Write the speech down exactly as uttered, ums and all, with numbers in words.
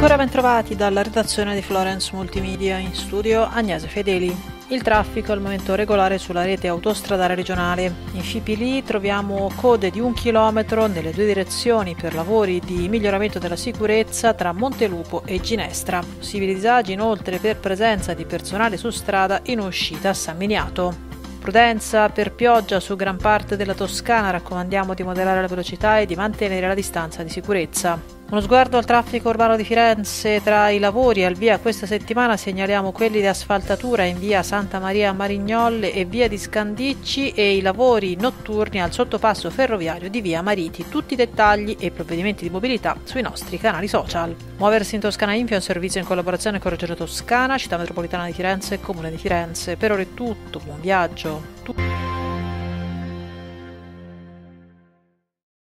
Ancora ben trovati dalla redazione di Florence Multimedia, in studio Agnese Fedeli. Il traffico al momento regolare sulla rete autostradale regionale. In Scipili troviamo code di un chilometro nelle due direzioni per lavori di miglioramento della sicurezza tra Montelupo e Ginestra. Possibili disagi inoltre per presenza di personale su strada in uscita a San Miniato. Prudenza per pioggia su gran parte della Toscana, raccomandiamo di moderare la velocità e di mantenere la distanza di sicurezza. Uno sguardo al traffico urbano di Firenze. Tra i lavori al via questa settimana segnaliamo quelli di asfaltatura in via Santa Maria Marignolle e via di Scandicci e i lavori notturni al sottopasso ferroviario di via Mariti. Tutti i dettagli e provvedimenti di mobilità sui nostri canali social. Muoversi in Toscana Info è un servizio in collaborazione con Regione Toscana, Città Metropolitana di Firenze e Comune di Firenze. Per ora è tutto, buon viaggio.